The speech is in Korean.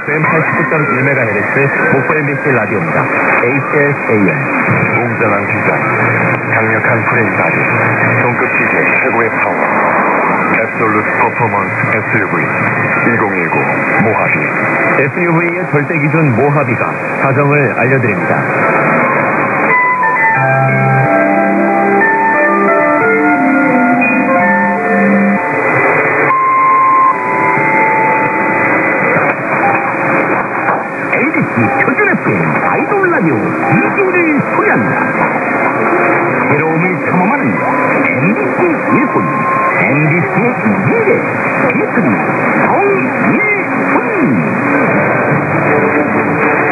FM 89.1MHz 목포 MBC 라디오입니다. HSAM. 웅장한 디자인, 강력한 프레임 발휘, 동급 기계 최고의 파워, 앱솔루트 퍼포먼스 SUV 2019 모하비. SUV의 절대 기준 모하비가 사정을 알려드립니다. 표준 FM 아이돌 라디오 DJ를 소개한다. 새로움을 탐험하는 MBC 일꾼, MBC 미래, 예술이 정일훈.